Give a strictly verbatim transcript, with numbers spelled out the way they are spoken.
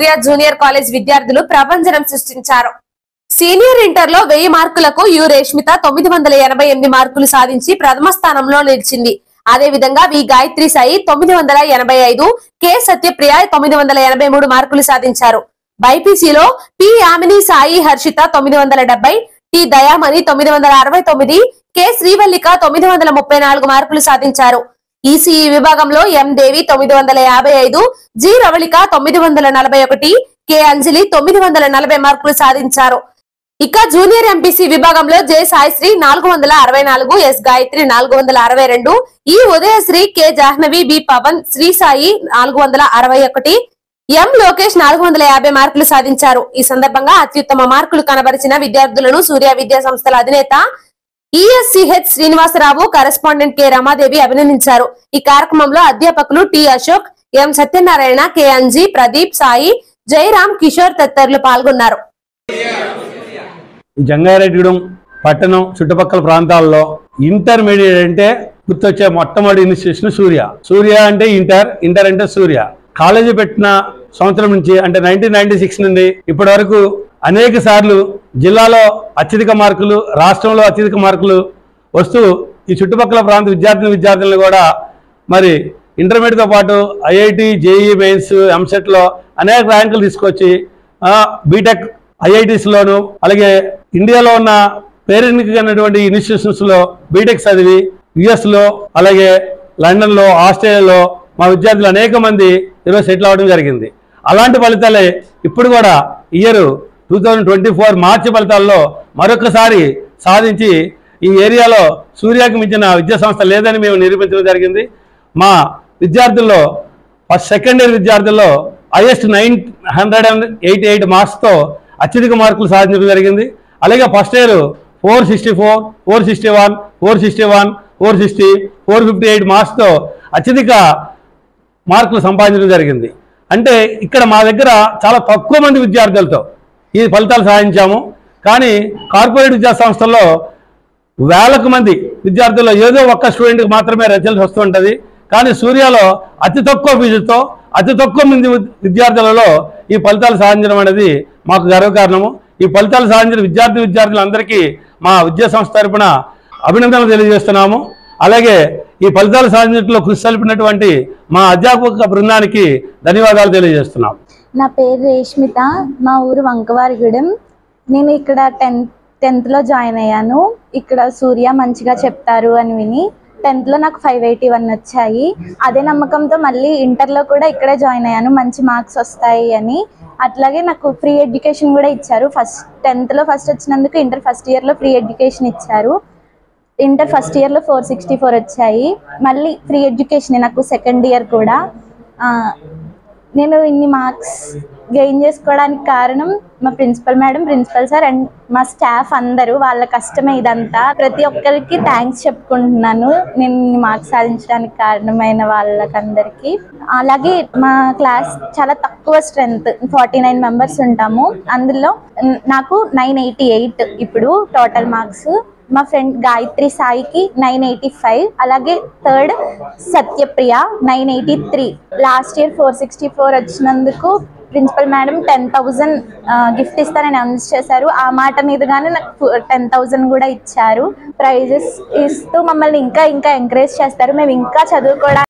Supriya junior college విద్యార్థులు ప్రభంజనం సృష్టించారు. సీనియర్ ఇంటర్ లో వెయ్యి మార్కులకు యు రేష్మిత తొమ్మిది వందల ఎనభై ఎనిమిది మార్కులు సాధించి ప్రథమ స్థానంలో నిలిచింది. అదే విధంగా వి గాయత్రి సాయి తొమ్మిది వందల ఎనభై ఐదు, కె సత్యప్రియ తొమ్మిది వందల ఎనభై మూడు మార్కులు సాధించారు. బైపీసీలో పి యామిని సాయి హర్షిత తొమ్మిది వందల డెబ్బై, టి దయామణి తొమ్మిది వందల అరవై తొమ్మిది, కె శ్రీవల్లిక తొమ్మిది వందల ముప్పై నాలుగు మార్కులు సాధించారు. ఈసీఈ విభాగంలో ఎం దేవి తొమ్మిది వందల యాభై ఐదు, జి రవళిక తొమ్మిది వందల నలభై ఒకటి, కె అంజలి తొమ్మిది వందల నలభై మార్కులు సాధించారు. ఇక జూనియర్ ఎంపీసీ విభాగంలో జె సాయిశ్రీ నాలుగు వందల అరవై నాలుగు, ఎస్ గాయత్రి నాలుగు వందల అరవై రెండు, ఈ ఉదయశ్రీ, కె జాహ్నవి, బి పవన్, శ్రీ సాయి నాలుగు వందల అరవై ఒకటి, ఎం లోకేష్ నాలుగు వందల యాభై మార్కులు సాధించారు. ఈ సందర్భంగా అత్యుత్తమ మార్కులు కనబరిచిన విద్యార్థులను సూర్య విద్యా సంస్థల అధినేత ESCH Srinivasarao, correspondent K Ramadevi అభినందించారు. ఈ కార్యక్రమంలో అధ్యాపకులు T Ashok, M Satyanarayana, K Anji, Pradeep, Sai, Jayaram, Kishore తదితరులు పాల్గొన్నారు. జంగారెడ్డిగూడెం పట్టణం చుట్టుపక్కల ప్రాంతాల్లో ఇంటర్మీడియట్ అంటే గుర్తొచ్చే మొట్టమొదటి ఇన్స్టిట్యూషన్ సూర్య. సూర్య అంటే ఇంటర్, ఇంటర్ అంటే సూర్య. కాలేజీ పెట్టిన సంవత్సరం నుంచి అంటే నైన్టీన్ నైన్టీ సిక్స్ నుండి ఇప్పటి వరకు అనేక సార్లు జిల్లాలో అత్యధిక మార్కులు, రాష్ట్రంలో అత్యధిక మార్కులు వస్తూ ఈ చుట్టుపక్కల ప్రాంత విద్యార్థిని విద్యార్థులను కూడా మరి ఇంటర్మీడియట్తో పాటు ఐఐటి, జేఈ మెయిన్స్, ఎంసెట్లో అనేక ర్యాంకులు తీసుకొచ్చి బీటెక్ ఐఐటీస్లోను అలాగే ఇండియాలో ఉన్న పేరెన్నికైనటువంటి ఇన్స్టిట్యూషన్స్లో బీటెక్ చదివి యుఎస్లో అలాగే లండన్లో, ఆస్ట్రేలియాలో మా విద్యార్థులు అనేక మంది ఈరోజు సెటిల్ అవ్వడం జరిగింది. అలాంటి ఫలితాలే ఇప్పుడు కూడా year two thousand twenty four March ఫలితాల్లో మరొకసారి సాధించి ఈ ఏరియాలో సూర్యకి మించిన విద్యా సంస్థ లేదని మేము నిరూపించడం జరిగింది. మా విద్యార్థుల్లో ఫస్ట్ సెకండ్ ఇయర్ విద్యార్థుల్లో highest nine hundred and eighty eight మార్క్స్తో అత్యధిక మార్కులు సాధించడం జరిగింది. అలాగే first year four sixty four four sixty one four sixty one four sixty four fifty eight మార్క్స్తో అత్యధిక మార్కులు సంపాదించడం జరిగింది. అంటే ఇక్కడ మా దగ్గర చాలా తక్కువ మంది విద్యార్థులతో ఈ ఫలితాలు సాధించాము. కానీ కార్పొరేట్ విద్యా సంస్థల్లో వేలకు మంది విద్యార్థుల్లో ఏదో ఒక్క స్టూడెంట్కి మాత్రమే రిజల్ట్ వస్తూ ఉంటుంది. కానీ సూర్యలో అతి తక్కువ ఫీజుతో అతి తక్కువ మంది విద్యార్థులలో ఈ ఫలితాలు సాధించడం అనేది మాకు గర్వకారణము. ఈ ఫలితాలు సాధించిన విద్యార్థి విద్యార్థులందరికీ మా విద్యా సంస్థ తరపున అభినందనలు తెలియజేస్తున్నాము. అలాగే ఈ ఫలితాలు సాధించడంలో కృషి సల్పినటువంటి మా అధ్యాపక బృందానికి ధన్యవాదాలు తెలియజేస్తున్నాం. నా పేరు రేష్మిత, మా ఊరు వంకవారిగూడెం. నేను ఇక్కడ టెన్త్ టెన్త్లో జాయిన్ అయ్యాను. ఇక్కడ సూర్య మంచిగా చెప్తారు అని విని టెన్త్లో నాకు ఫైవ్ ఎయిటీ వన్ వచ్చాయి. అదే నమ్మకంతో మళ్ళీ ఇంటర్లో కూడా ఇక్కడే జాయిన్ అయ్యాను, మంచి మార్క్స్ వస్తాయి అని. అట్లాగే నాకు ఫ్రీ ఎడ్యుకేషన్ కూడా ఇచ్చారు. ఫస్ట్ టెన్త్లో ఫస్ట్ వచ్చినందుకు ఇంటర్ ఫస్ట్ ఇయర్లో ఫ్రీ ఎడ్యుకేషన్ ఇచ్చారు. ఇంటర్ ఫస్ట్ ఇయర్లో ఫోర్ సిక్స్టీ ఫోర్ వచ్చాయి. మళ్ళీ ఫ్రీ ఎడ్యుకేషన్ నాకు సెకండ్ ఇయర్ కూడా. నేను ఇన్ని మార్క్స్ గెయిన్ చేసుకోవడానికి కారణం మా principal madam, principal sir and మా స్టాఫ్ అందరూ. వాళ్ళ కష్టమే ఇదంతా. ప్రతి ఒక్కరికి థ్యాంక్స్ చెప్పుకుంటున్నాను నేను ఇన్ని మార్క్స్ సాధించడానికి కారణమైన వాళ్ళకందరికీ. అలాగే మా క్లాస్ చాలా తక్కువ స్ట్రెంత్, ఫార్టీ నైన్ మెంబర్స్ ఉంటాము. అందులో నాకు నైన్ ఎయిటీ ఎయిట్ ఇప్పుడు టోటల్ మార్క్స్. మా ఫ్రెండ్ గాయత్రి సాయికి నైన్ ఎయిటీ ఫైవ్, అలాగే third Satyapriya nine eighty three. Last year four sixty four వచ్చినందుకు principal madam ten thousand gift ఇస్తారని అనౌన్స్ చేశారు. ఆ మాట మీదుగానే నాకు టెన్ థౌజండ్ కూడా ఇచ్చారు. ప్రైజెస్ ఇస్తూ మమ్మల్ని ఇంకా ఇంకా ఎంకరేజ్ చేస్తారు. మేము ఇంకా చదువుకోవడానికి